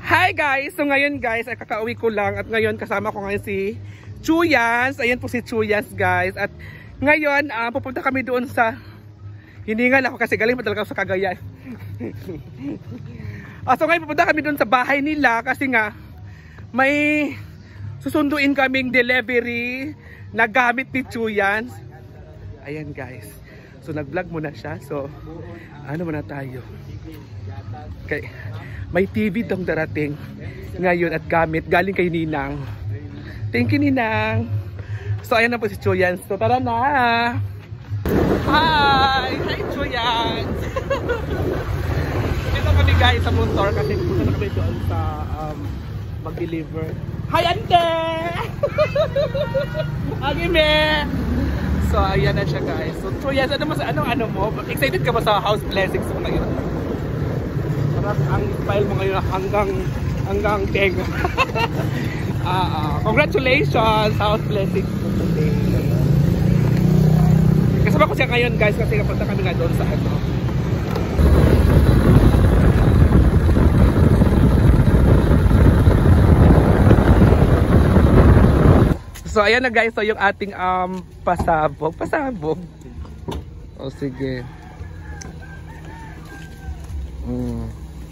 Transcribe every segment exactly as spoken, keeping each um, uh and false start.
Hi guys! So ngayon guys, ay kakauwi ko lang at ngayon kasama ko ngayon si Chuyans. Ayan po si Chuyans guys. At ngayon, uh, pupunta kami doon sa... Hiningal ako kasi galing pa talaga sa Cagayan. uh, so ngayon pupunta kami doon sa bahay nila kasi nga may susunduin kaming delivery na gamit ni Chuyans. Ayan guys. So nag-vlog muna siya. So ano muna tayo? Okay. May T V tong darating ngayon at gamit galing kay Ninang. Thank you Ninang. So ayan na po si Chuyans. So tara na. Hi! Hi Chuyans! Dito kami guys sa Montor kasi pupunta na kami doon sa um, mag-deliver. Hi Ante! Agime! So ayan na siya guys. So Chuyans, ano mas anong ano mo? Excited ka ba sa house blessings mo ngayon? Ang style mo ngayon hanggang hanggang tenga. uh, uh, congratulations! House blessings mo today. Kasama ko siya ngayon guys kasi kapunta kami nga doon sa ano. So ayan na guys, so yung ating um, pasabog. Pasabog? O sige. Hmm.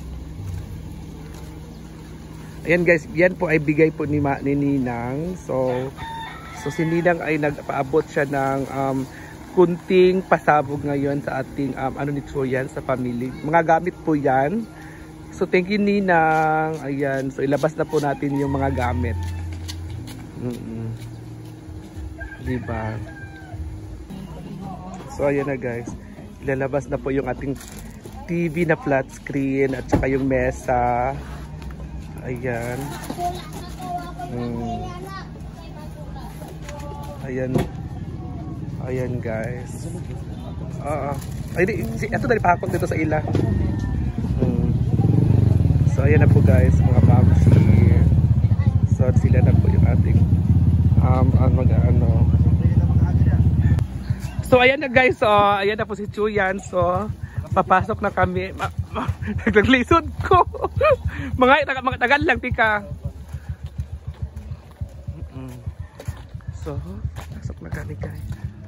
Ayan guys, yan po ay bigay po ni, Ma, ni Ninang. So, so si Ninang ay nagpaabot siya ng um, kunting pasabog ngayon sa ating um, ano ni Chuyans sa family. Mga gamit po yan. So thank you Ninang. Ayan, so ilabas na po natin yung mga gamit. Mm -mm. Diba? So ayan na guys. Ilalabas na po yung ating T V na flat screen at saka yung mesa. Ayan. Hmm. Ayan. Ayan guys. Oo. Ay, di, si, ito na ipahakot dito sa ila. Hmm. So ayan na po guys, mga mamsi. So sila na po yung ating um, ano, ano. So ayan na guys, so ayan na po si Chuyans. So papasok na kami. Naglisod ko. mga taga, mga tagal lang tika. Mm-mm. So, pasok na kami guys.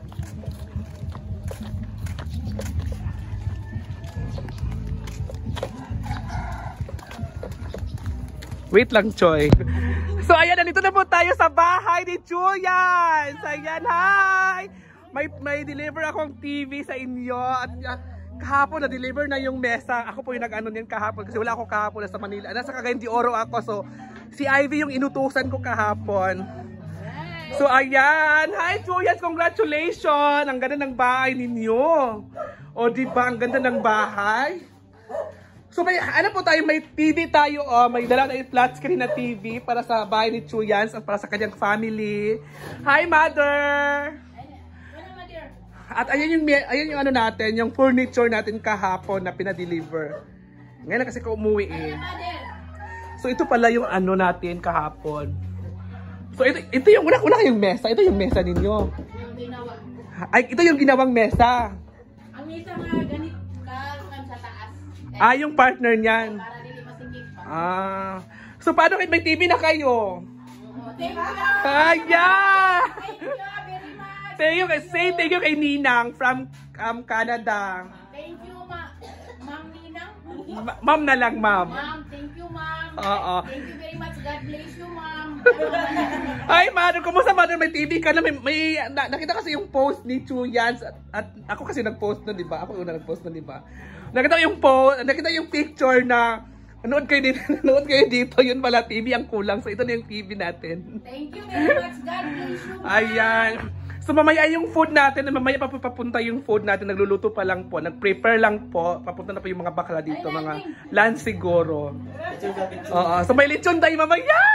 Wait lang, Choy. So ayan, nandito na po tayo sa bahay ni Chuyans. Ayan, hi! May, may deliver akong T V sa inyo at uh, kahapon na-deliver na yung mesa. Ako po yung nag-ano niyan kahapon kasi wala ako kahapon na sa Manila. Nasa Cagayan de Oro ako. So, si Ivy yung inutusan ko kahapon. So, ayan. Hi, Chuyans. Congratulations. Ang ganda ng bahay ninyo. O, diba? Ang ganda ng bahay. So, may, ano po tayo? May T V tayo. Oh, may dala na yung flat screen na T V para sa bahay ni Chuyans at para sa kanyang family. Hi, Mother! At ayan yung, ayan yung ano natin, yung furniture natin kahapon na pinadeliver. Ngayon na kasi ko umuwi eh. So ito pala yung ano natin kahapon. So ito, ito yung, una, una yung mesa. Ito yung mesa ninyo. Yung ginawa. Ay, ito yung ginawang mesa. Ang mesa nga ganit ka sa taas. Ah, yung partner niyan. Para dili masikip pa. Ah. So paano kahit may T V na kayo? Thank you. Kaya! Thank you very much. Thank you, say thank you kay Ninang from um, Canada. Thank you, ma Ma'am Ninang. Ma ma'am na lang, ma'am. Ma'am, thank you, ma'am. Oo. Thank you very much. God bless you, ma'am. Ay, Mother, kumusta Mother? May T V ka na. May, may na, nakita kasi yung post ni Chuyans at, at ako kasi nag-post na, di ba? Ako una nag-post na, di ba? Nakita yung post, nakita yung picture na nanood kayo dito, nanood kayo dito. Yun pala, T V ang kulang. So, ito na yung T V natin. Thank you very much. God bless you, ma'am. Ayan. So mamaya yung food natin, mamaya pa papunta yung food natin, nagluluto pa lang po, nag-prepare lang po, papunta na po yung mga bakla dito, ay, mga lunch siguro. Oo, so may lechon tayo mamaya!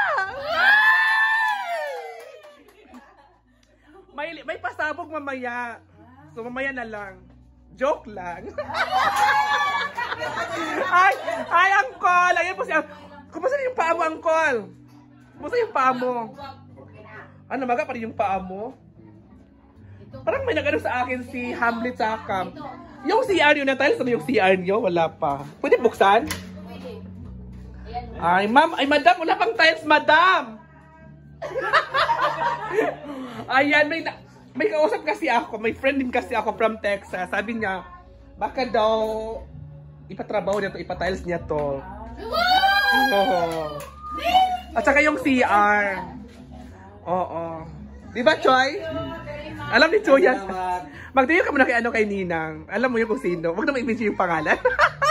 May, may pasabog mamaya. So mamaya na lang. Joke lang. ay, ay, Uncle! Ayan po siya. Kumusta yung paa mo, Uncle? Kumusta yung paa mo? Ano, maga pa rin yung paa mo? Parang may nag-ano sa akin si Hamlet sa Cam. Yung C R nyo na tiles, ano yung C R nyo? Wala pa. Pwede buksan? Pwede. Ayan, Ay, ma'am, ay madam, wala pang tiles, madam. Ayan, may, na- may kausap kasi ako, may friend din kasi ako from Texas. Sabi niya, baka daw ipatrabaho niya to, ipatiles niya to. Oo. At saka yung C R. Oo. Di ba, Choy? Alam ni Choy yan. Magdayo ka muna kay ano kay Ninang. Alam mo yung kung sino. Huwag naman i-mention yung pangalan.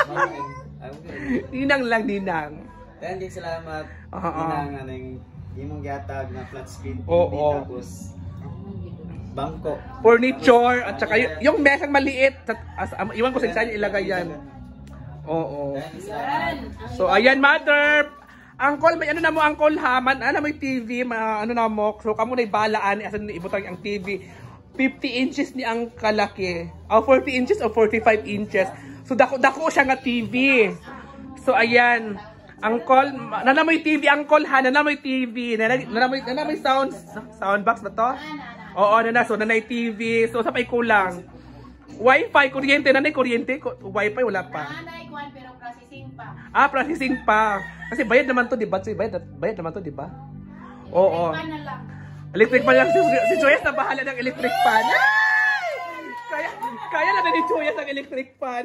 Ninang lang, Ninang. Thank you, salamat. Oo. Ninang, ano yung imong gatag na flat screen T V, Oo. tapos bangko. Furniture, at saka y- yung mesang maliit. At, as, um, iwan ko sa saan ilagay yan. Oo. Thank you, salamat. So, ayan, mother. Uncle, may ano na mo, Uncle, ha? Man, ano mo yung T V, ma, ano na mo. So, kamo na ibalaan, asan ibutang ang T V. fifty inches ni ang kalaki. O, forty inches o forty-five inches. So, dako, dako siya nga T V. So, ayan. Uncle, nanamoy T V, Uncle, ha? Nanamoy T V. Nanamoy, nanamoy sound, sound box ba to? Oo, nana. So, nanay T V. So, sa pa'y kulang. Wi-Fi, kuryente. Nanay kuryente. Wi-Fi, wala pa. Nanay, kwan, pero processing pa. Ah, processing pa. Kasi bayad naman to, di ba? Bayad, bayad naman to, di ba? Oo. Electric fan na lang. Electric fan lang. Si, si Joyas na bahala ng electric fan. Ay! Kaya, kaya na na ni Joyas ang electric fan.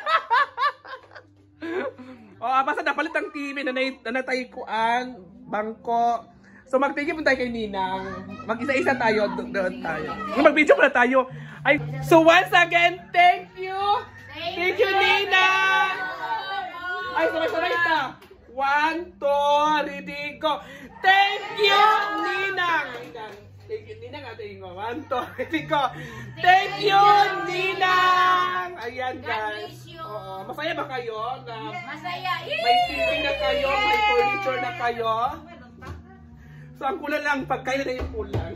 Oo, basta napalit ang T V na, na natayikuan, bangko. So mag-thank you tayo kay Ninang. Mag-isa-isa tayo, do- doon tayo. Mag-video pala tayo. Ay, so once again, thank you! Thank you, Ninang! Ay, sabay-sabay ito. One, two, ready, go. Thank you, Ninang. Ninang. Thank you, Ninang. Ate Ingo. One, two, ready, go. Thank you, Ninang. Ayan, God guys. bless you. Oo. Masaya ba kayo? Na Masaya. may T V na kayo, may furniture na kayo. So, ang kulang lang, pagkain na yung kulang.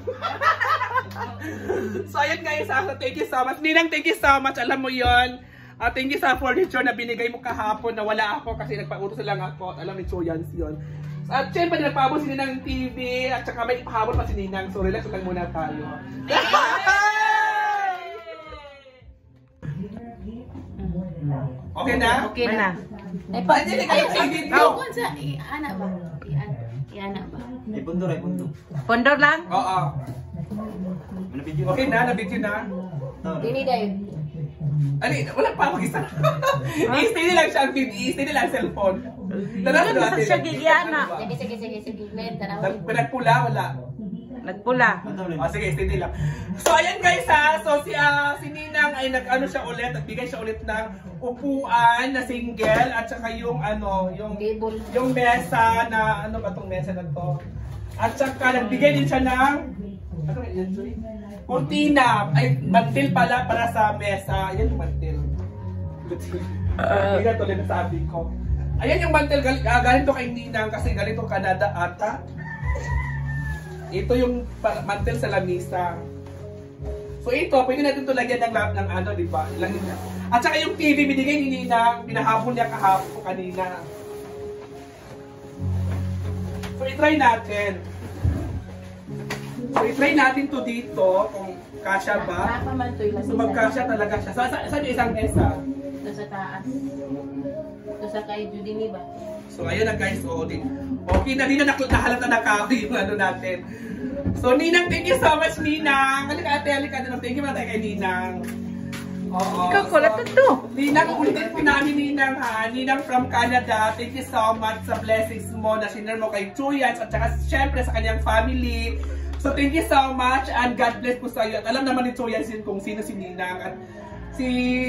So, ayan guys, ah, thank you so much. Ninang, thank you so much. Alam mo yon. Uh, thank you sa furniture na binigay mo kahapon na wala ako kasi nagpa-utos lang ako. Alam ni Choyans yun. At syempre, nagpahabol si Ninang ng T V at saka may pahabol pa si Ninang. So, relax lang muna tayo. Okay na? Okay na. Ay, pa, hindi kayo sa video. Kung sa, i-ana ba? I-ana i-ana ba? Ay, pundo rin, pundo. Pondor lang? Oo. Ano video? Okay na, na-video na. Dini dayon. Ali, wala pa mag-isa. I-stay lang siya ang T V, i-stay nila ang cellphone. Tara, Basta siya gigiana. Sige, sige, sige, sige. Glenn, tanaw. Nagpula, wala. Nagpula. Oh, sige, steady lang. So, ayan guys ha. So, si, uh, si Ninang ay nag-ano siya ulit. Nagbigay siya ulit ng upuan na single. At saka yung ano, yung, Table. yung mesa na, ano ba tong mesa na to? At saka nagbigay din siya ng, ano yan, Joy? Kurtina. Ay, mantil pala para sa mesa. Ayan yung mantil. Hindi na tuloy na sabi ko. Ayan yung mantil. Gal uh, galing to kay Ninang kasi galing to Canada ata. Ito yung mantel sa lamisa. So ito, pwede natin ito lagyan ng, ng ano, di ba? At saka yung T V, binigay ni Ninang, pinahabol niya kahapon kanina. So i-try natin. So i-try natin to dito, kung kasya ba. Napa man to yung So magkasya talaga siya. Sa, sa, saan yung isang mesa? Ito sa taas. Ito sa kay Judy ba? So ayun na guys, oh, din. Okay na, di na nak- nahalata na kahoy yung ano natin. So Ninang, thank you so much Ninang. Halika ate, halika na. Thank you mga tayo kay Ninang. Oo. Ikaw, kulat ito. Ninang, ulitin po namin Ninang ha. Ninang from Canada, thank you so much sa blessings mo na sinare mo kay Chuyans at saka syempre sa kanyang family. So thank you so much and God bless po sa iyo. At alam naman ni Chuyans yun kung sino si Ninang at si...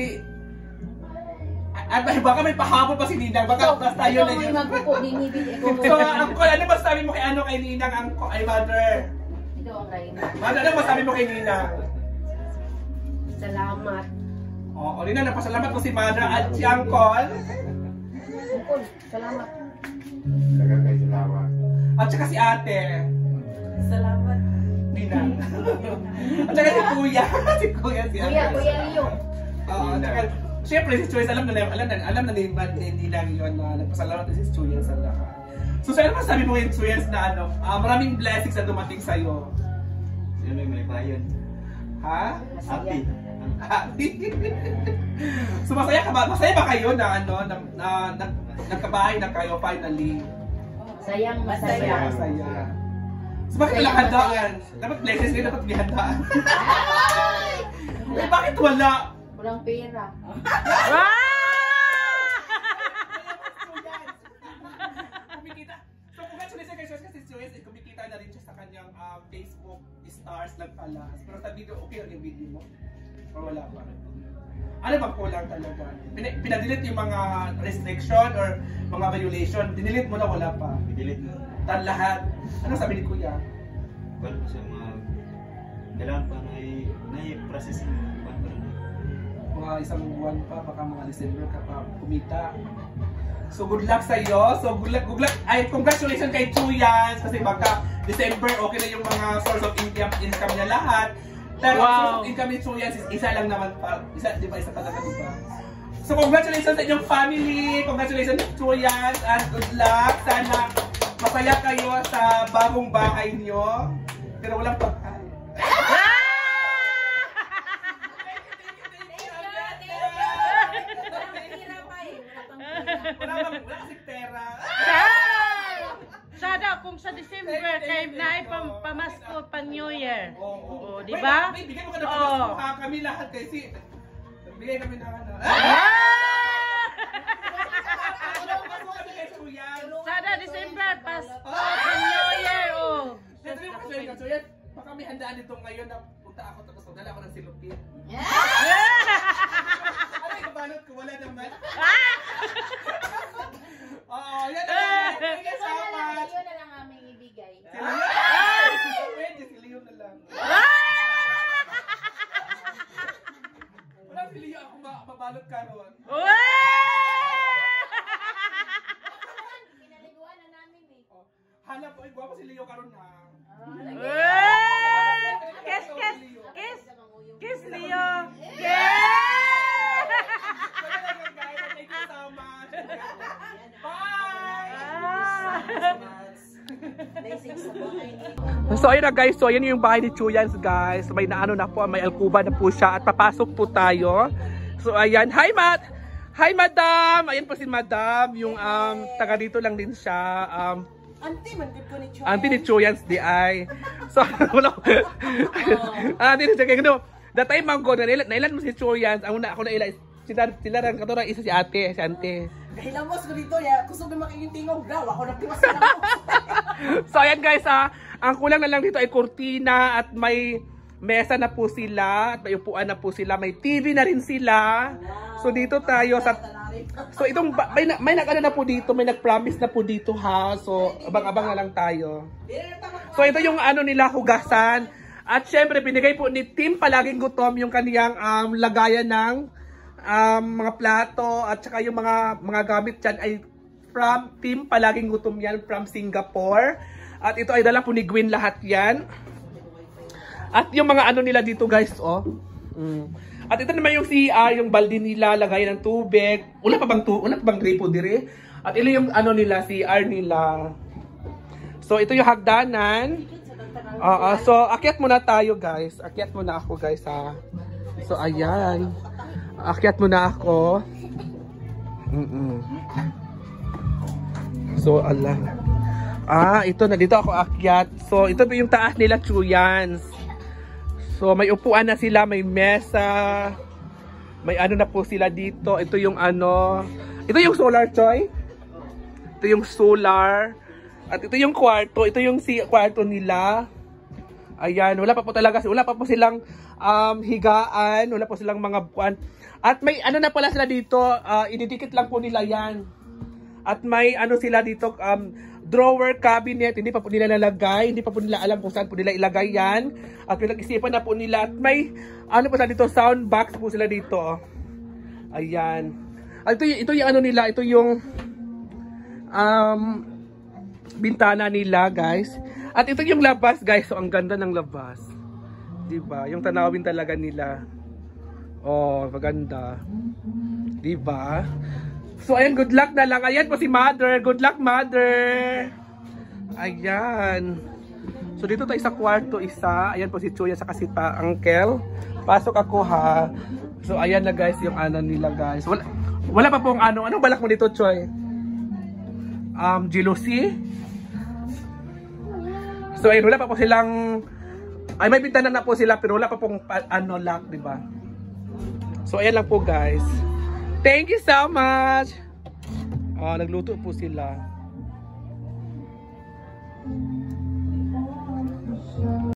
At baka may pahabol pa si Ninang, baka basta tayo na yun. Magpupo, dinibig. So, Uncle, ano ba sabi mo kay ano kay Ninang, ang ay mother? Ito ang kain. Mother, ano ba sabi mo kay Ninang? Salamat. Oo, Ninang, napasalamat ko si mother at si Uncle. Uncle, salamat. Dagan kayo salamat. At saka si ate. Salamat. Ninang. At saka si kuya. si kuya, si ate. Kuya, kuya Leo. Oo, at saka, siyempre si Chuyas, alam na alam na, alam na ni Ninang yun na nagpasalamat si Chuyas sa lahat. So, saan ba sabi mo kay Chuyas na ano, uh, maraming blessings na dumating sa'yo? Sino yung may bayan? Ha? Happy. Happy. So masaya ka ba? Masaya ba kayo na ano na, na, na nagkabahay na kayo finally? Sayang Masaya. masaya. Masaya. So bakit wala handaan? Dapat blessings kayo, dapat may handaan. Eh, bakit wala? Walang pera. Kumikita. So congratulations kay Joyce kasi si Joyce, kumikita na rin siya sa kanyang um, Facebook stars nagpalas. Pero sa video, okay lang yung video mo? Or wala pa? Ano bang kulang talaga? Pin pinadelete yung mga restriction or mga violation. Dinidelete mo na, wala pa. Delete mo. Tan lahat. Ano sabi ni Kuya? Paano po siya mga... Kailangan pa na i-processing. Paano pa rin? Mga isang buwan pa, baka mga December ka pa kumita. So good luck sa iyo. So good luck, good luck. Ay, congratulations kay Chuyans kasi baka December okay na yung mga source of income income niya lahat. Pero wow. Source of income ni Chuyans is isa lang naman pa. Isa, di ba? Isa talaga, di ba? So congratulations sa inyong family. Congratulations Chuyans and good luck. Sana masaya kayo sa bagong bahay niyo. Pero walang pagkain. Wala bang, wala kasi pera. Sada kung sa December kay na pam pamasko pa New Year. Oo, oh, di ba? Wait, bigyan mo ka na pamasko ha, kami lahat kasi bigay kami na ano. Sada December pas pa New Year oh. Sabi mo kasi kasi baka may handaan nito ngayon na punta ako tapos magdala ako ng silupin. Ano yung balot ko? Wala naman. Oo, yan na lang. Thank you so much. Yun na lang aming ibigay. Pwede, si Leo na lang. Wala si Leo ako mabalot ka ron. Pinaliguan na namin eh. Hanap ko, gwapo si Leo karon ha. Kiss, kiss, kiss. Kiss, Leo. Thank you so much. Bye! So ayun na guys, so ayun yung bahay ni Chuyans guys. May naano na po, may alkuba na po siya at papasok po tayo. So ayan, hi Matt! Hi Madam! Ayan po si Madam, yung um, taga dito lang din siya. Um, Auntie, mandit ko ni Chuyans. Auntie ni Chuyans di ay. So, wala. Auntie ni Chuyans, no. That time man ko, nailan mo si Chuyans, ang una ako na ila, sila, sila rin kato na isa si ate, si ante. Kahilamos ko dito, ya, gusto ko makikintingog daw, ako nagtiwas na ako. So ayan guys ha, ang kulang na lang dito ay kurtina at may mesa na po sila, at may upuan na po sila, may T V na rin sila. So dito tayo sa... So itong, may, may nag-ano na po dito, may nag-promise na po dito ha. So abang-abang na lang tayo. So ito yung ano nila, hugasan. At syempre binigay po ni Tim Palaging Gutom yung kaniyang um, lagayan ng um, mga plato at saka yung mga mga gamit dyan ay from Tim Palaging Gutom yan from Singapore. At ito ay dala po ni Gwen lahat yan. At yung mga ano nila dito guys, oh. Mm. At ito naman yung C R, yung balde nila, lagayan ng tubig. Una pa bang tu una pa bang gripo dire? At ito yung ano nila, C R nila. So ito yung hagdanan. Uh, uh, so akyat muna tayo guys. Akyat muna ako guys ha. So ayan. Akyat muna ako. Mm -mm. So ala. Ah, ito na dito ako akyat. So ito yung taas nila, Chuyans. So may upuan na sila, may mesa. May ano na po sila dito. Ito yung ano. Ito yung solar, Choy. Ito yung solar. At ito yung kwarto. Ito yung si kwarto nila. Ayan, wala pa po talaga. Wala pa po silang um, higaan. Wala po silang mga buwan. At may ano na pala sila dito. Uh, ididikit lang po nila yan. At may ano sila dito. Um, drawer, cabinet, hindi pa po nila nalagay, hindi pa po nila alam kung saan po nila ilagay yan. At pinag-isipan na po nila. At may, ano po sila dito, sound box po sila dito. Ayan. At ito, ito yung ano nila, ito yung um, bintana nila, guys. At ito yung labas, guys. So, ang ganda ng labas. Diba? Yung tanawin talaga nila. Oh, maganda. Diba? So, ayan, good luck na lang. Ayan po si Mother. Good luck, Mother. Ayan. So, dito tayo sa kwarto, isa. Ayan po si Chuya sa kasi pa, Uncle. Pasok ako, ha. So, ayan na, guys, yung ano nila, guys. Wala, wala pa pong ano. Anong balak mo dito, Choy? Um, jealousy? So ayun, wala pa po silang, ay may bintana na po sila pero wala pa pong pa- ano lock, di ba? So ayan lang po guys. Thank you so much. Ah, nagluto po sila.